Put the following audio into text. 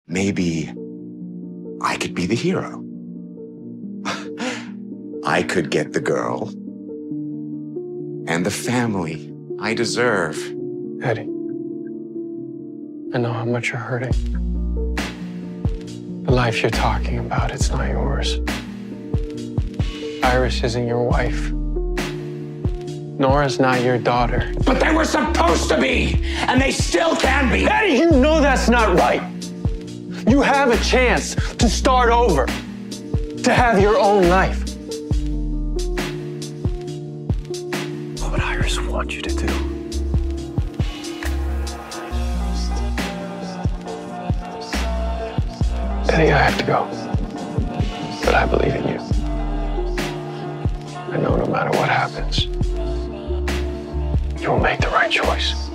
maybe I could be the hero. I could get the girl and the family I deserve. Eddie, I know how much you're hurting. The life you're talking about, it's not yours. Iris isn't your wife. Nora's not your daughter. But they were supposed to be, and they still can be. Eddie, you know that's not right. You have a chance to start over, to have your own life. What would Iris want you to do? Eddie, I have to go. But I believe in you. I know no matter what happens, you will make the right choice.